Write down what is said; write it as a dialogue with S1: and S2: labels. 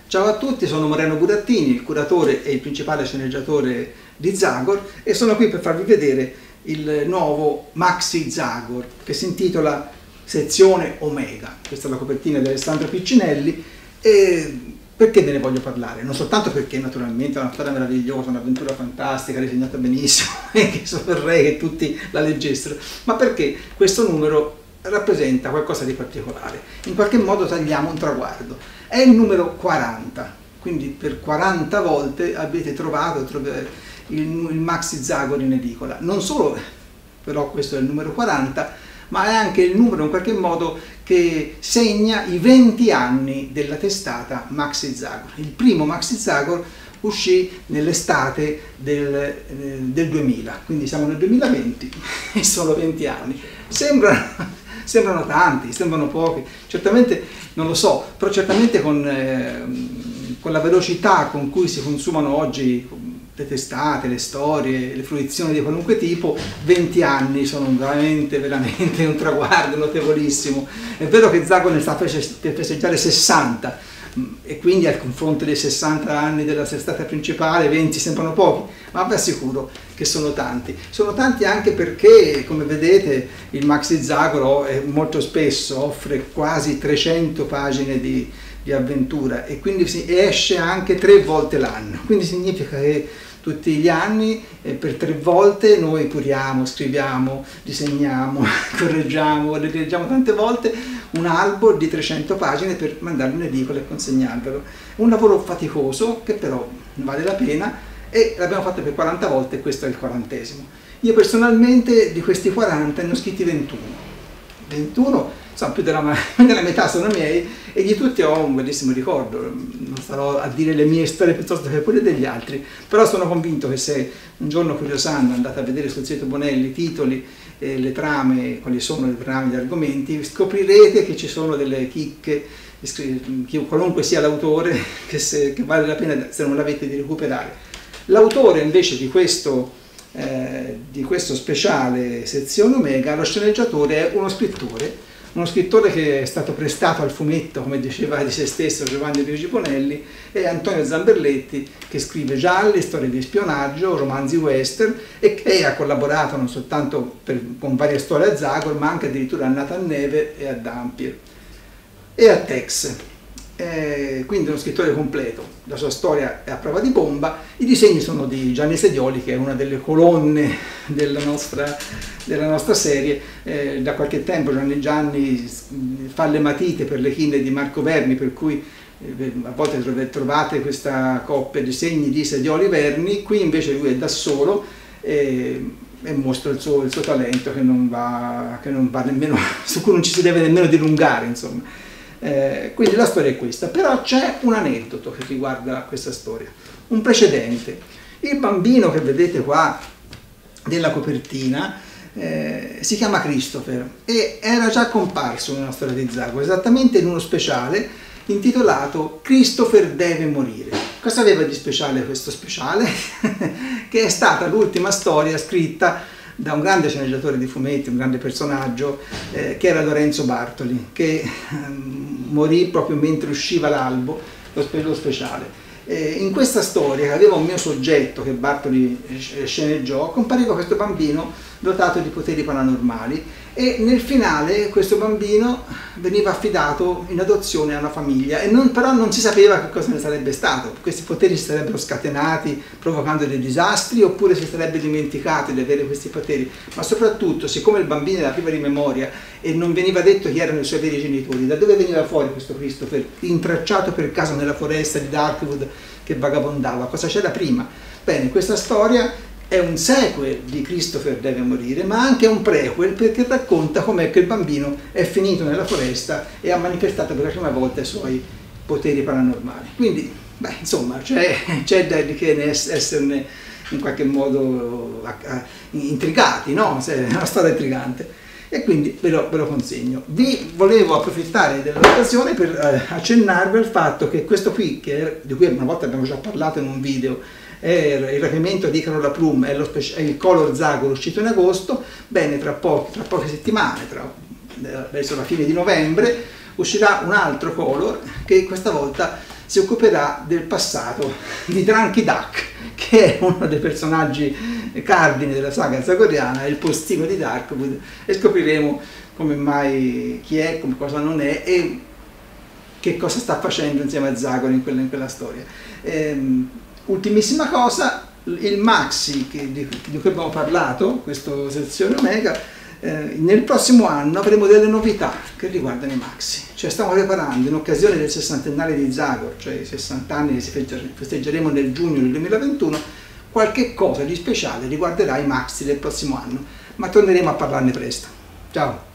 S1: Ciao a tutti, sono Moreno Burattini, il curatore e il principale sceneggiatore di Zagor, e sono qui per farvi vedere il nuovo Maxi Zagor che si intitola Sezione Omega. Questa è la copertina di Alessandro Piccinelli. E perché ve ne voglio parlare? Non soltanto perché naturalmente è una storia meravigliosa, un'avventura fantastica, disegnata benissimo e che vorrei che tutti la leggessero, ma perché questo numero rappresenta qualcosa di particolare. In qualche modo tagliamo un traguardo. È il numero 40, quindi per 40 volte avete trovato il Maxi Zagor in edicola. Non solo, però questo è il numero 40, ma è anche il numero in qualche modo che segna i 20 anni della testata Maxi Zagor. Il primo Maxi Zagor uscì nell'estate del 2000, quindi siamo nel 2020 e sono 20 anni. Sembrano tanti, sembrano pochi, certamente non lo so, però certamente con la velocità con cui si consumano oggi le testate, le storie, le fruizioni di qualunque tipo, 20 anni sono veramente un traguardo notevolissimo. È vero che Zagor ne sta per festeggiare 60, e quindi al confronto dei 60 anni della testata principale 20 sembrano pochi, ma vi assicuro che sono tanti. Sono tanti anche perché, come vedete, il Maxi Zagor molto spesso offre quasi 300 pagine di avventura e quindi esce anche 3 volte l'anno, quindi significa che tutti gli anni per 3 volte noi curiamo, scriviamo, disegniamo, correggiamo, rileggiamo tante volte un albo di 300 pagine per mandarlo in edicola e consegnarvelo. Un lavoro faticoso che però vale la pena, e l'abbiamo fatto per 40 volte e questo è il 40esimo. Io personalmente di questi 40 ne ho scritti 21, insomma più della metà sono miei, e di tutti ho un bellissimo ricordo. Non starò a dire le mie storie piuttosto che quelle degli altri, però sono convinto che se un giorno curiosando andate a vedere sul sito Bonelli i titoli, le trame, quali sono le trame, gli argomenti, scoprirete che ci sono delle chicche, qualunque sia l'autore, che vale la pena, se non l'avete, di recuperare. L'autore invece di questo speciale Sezione Omega, lo sceneggiatore, è uno scrittore che è stato prestato al fumetto, come diceva di se stesso Giovanni Luigi Bonelli, è Antonio Zamberletti, che scrive gialli, storie di spionaggio, romanzi western, e che ha collaborato non soltanto con varie storie a Zagor, ma anche addirittura a Nathan Neve e a Dampier e a Tex. Quindi uno scrittore completo. La sua storia è a prova di bomba. I disegni sono di Gianni Sedioli, che è una delle colonne della nostra serie. Da qualche tempo Gianni fa le matite per le chine di Marco Verni, per cui a volte trovate questa coppia di disegni di Sedioli Verni. Qui invece lui è da solo e mostra il suo talento, che non va nemmeno, su cui non ci si deve nemmeno dilungare, insomma. Quindi la storia è questa, però c'è un aneddoto che riguarda questa storia, un precedente. Il bambino che vedete qua della copertina si chiama Christopher e era già comparso nella storia di Zagor, esattamente in uno speciale intitolato Christopher deve morire. Cosa aveva di speciale questo speciale? Che è stata l'ultima storia scritta da un grande sceneggiatore di fumetti, un grande personaggio, che era Lorenzo Bartoli, che morì proprio mentre usciva l'albo, lo speciale. In questa storia, che aveva un mio soggetto che Bartoli sceneggiò, compariva questo bambino dotato di poteri paranormali, e nel finale questo bambino veniva affidato in adozione a una famiglia, però non si sapeva che cosa ne sarebbe stato. Questi poteri si sarebbero scatenati provocando dei disastri, oppure si sarebbe dimenticato di avere questi poteri, ma soprattutto, siccome il bambino era privo di memoria e non veniva detto chi erano i suoi veri genitori, da dove veniva fuori questo Christopher, intracciato per caso nella foresta di Darkwood che vagabondava? Cosa c'era prima? Bene, questa storia è un sequel di Christopher deve morire, ma anche un prequel, perché racconta com'è che il bambino è finito nella foresta e ha manifestato per la prima volta i suoi poteri paranormali. Quindi, insomma, c'è da esserne in qualche modo intrigati, no? È una storia intrigante. E quindi ve lo consegno. Vi volevo approfittare dell'occasione per accennarvi al fatto che questo qui, di cui una volta abbiamo già parlato in un video, è il rapimento di Carola Plum, è il Color Zagor uscito in agosto. Bene, tra poche settimane, verso la fine di novembre, uscirà un altro Color che questa volta si occuperà del passato di Drunky Duck, che è uno dei personaggi cardine della saga zagoriana, è il postino di Darkwood, e scopriremo come mai, chi è, come cosa non è e che cosa sta facendo insieme a Zagor in quella storia. Ultimissima cosa, il maxi di cui abbiamo parlato, questa sezione Omega, nel prossimo anno avremo delle novità che riguardano i maxi, cioè stiamo preparando in occasione del 60ennale di Zagor, cioè i 60 anni che si festeggeremo nel giugno del 2021, qualche cosa di speciale riguarderà i maxi del prossimo anno, ma torneremo a parlarne presto. Ciao!